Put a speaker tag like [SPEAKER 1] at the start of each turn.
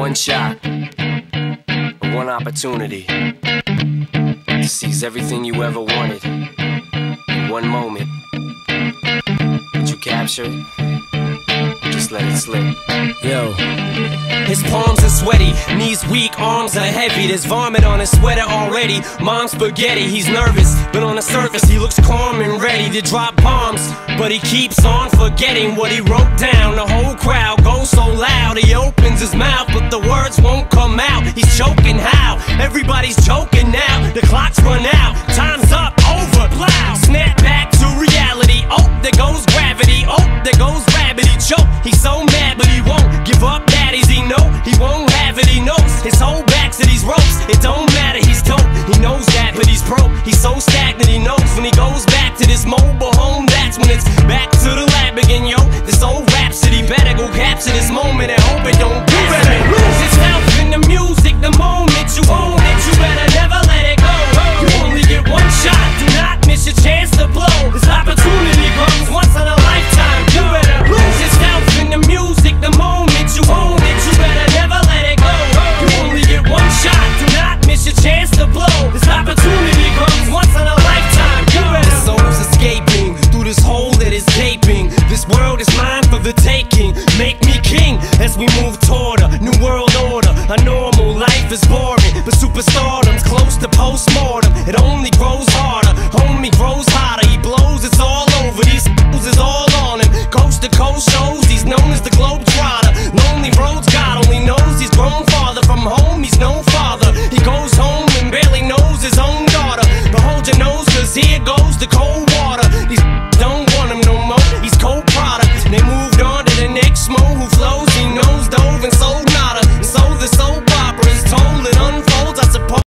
[SPEAKER 1] one shot, one opportunity to seize everything you ever wanted in one moment. Did you capture it? Just let it slip. Yo. His palms are sweaty, knees weak, arms are heavy. There's vomit on his sweater already. Mom's spaghetti, he's nervous, but on the surface he looks calm and ready to drop bombs. But he keeps on forgetting what he wrote down. The whole crowd goes so loud, he opens his mouth, but the words won't come out. He's choking how? Everybody's choking now. The clock's run out, time's up, over, loud. Snap back to reality, oh, there goes gravity. Oh, there goes rabbit, he choke. He's so mad, but he won't give up. Daddies, he know he won't have it, he knows his whole back to these ropes. It don't matter, he's dope, he knows that, but he's broke. He's so stagnant, he knows when he goes back to this mobile home, that's when it's back to the lab again, yo. This old rhapsody better go capture this moment and hope it don't do it. Lose yourself in the music, the moment you own it, you better never let it go. You only get one shot, do not miss your chance to blow. This opportunity comes once in a lifetime. You better lose yourself in the music, the moment you own it, you better never let it go. You only get one shot, do not miss your chance to blow. This opportunity comes once in a lifetime. You better. The soul's escaping through this hole that is gaping. This world is mine for the taking. Make me king as we move toward a new world order. A normal life is boring, but superstardom's close to postmortem. It only grows harder, homie grows hotter. He blows, it's all over. These is all on him. Coast to coast shows, he's known as the Globetrotter.